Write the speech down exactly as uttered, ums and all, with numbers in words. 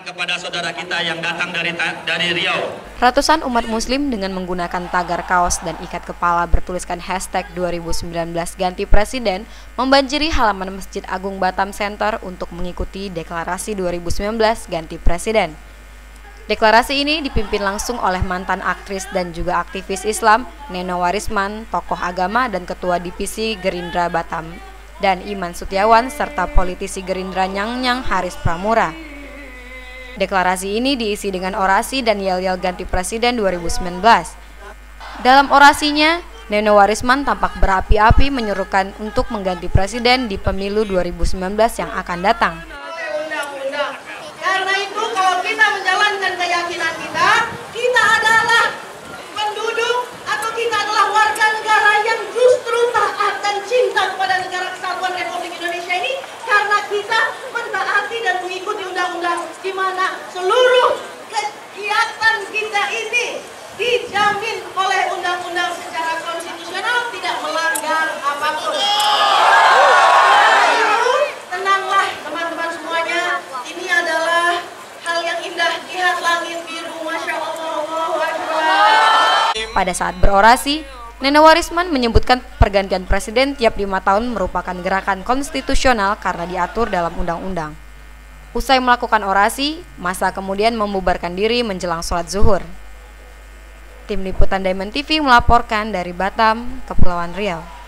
kepada saudara kita yang datang dari dari Riau. Ratusan umat muslim dengan menggunakan tagar kaos dan ikat kepala bertuliskan hashtag dua ribu sembilan belas ganti presiden membanjiri halaman Masjid Agung Batam Center untuk mengikuti deklarasi dua ribu sembilan belas ganti presiden. Deklarasi ini dipimpin langsung oleh mantan aktris dan juga aktivis Islam Neno Warisman, tokoh agama dan ketua divisi Gerindra Batam, dan Iman Sutiawan serta politisi Gerindra Nyang-Nyang Haris Pramura. Deklarasi ini diisi dengan orasi dan yel-yel ganti presiden dua ribu sembilan belas. Dalam orasinya, Neno Warisman tampak berapi-api menyerukan untuk mengganti presiden di pemilu dua ribu sembilan belas yang akan datang. Undang-undang. Karena itu kalau kita menjalankan keyakinan kita, kita adalah penduduk atau kita adalah warga negara yang justru taat dan cinta kepada negara kesatuan Republik Indonesia ini karena kita mentaati dan mengikuti undang-undang di mana seluruh kegiatan kita ini dijamin oleh undang-undang secara konstitusional, tidak melanggar apapun. Tenanglah teman-teman semuanya, ini adalah hal yang indah, lihat langit biru, Masya Allah, Allahu Akbar. Pada saat berorasi, Neno Warisman menyebutkan pergantian presiden tiap lima tahun merupakan gerakan konstitusional karena diatur dalam undang-undang. Usai melakukan orasi, massa kemudian membubarkan diri menjelang sholat zuhur. Tim Liputan Diamond T V melaporkan dari Batam, Kepulauan Riau.